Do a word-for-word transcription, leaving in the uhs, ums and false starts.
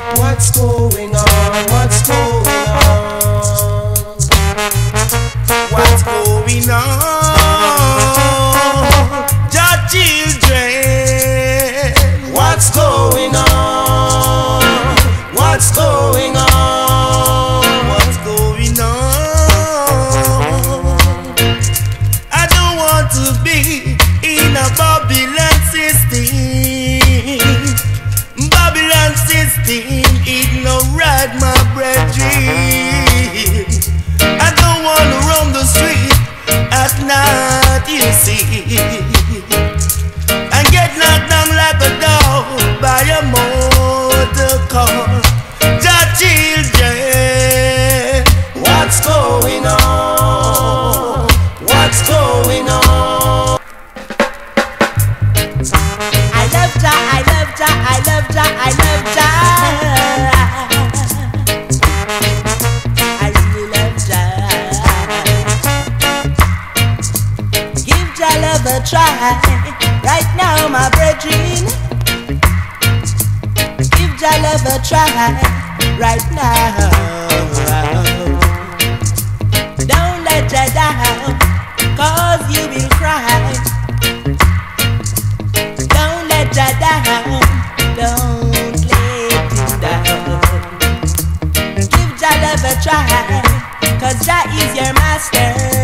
What's going on? What's going on? What's going on? Your children. What's going on? What's going on? What's going on? I don't want to be in a Babylon system. Babylon system, it no right, my brethren. I don't want to roam the street at night, you see, and get knocked down like a dog by a motor car. Your children. What's going on? What's going on? I love Jah, I love Jah, I love Jah, I love Jah. I really love Jah. Give Jah love a try, right now, my brethren. Give Jah love a try, right now. Don't let Jah down, cause you will cry. Don't let Jah down, don't let him down. Give Jah love a try, cause Jah is your master.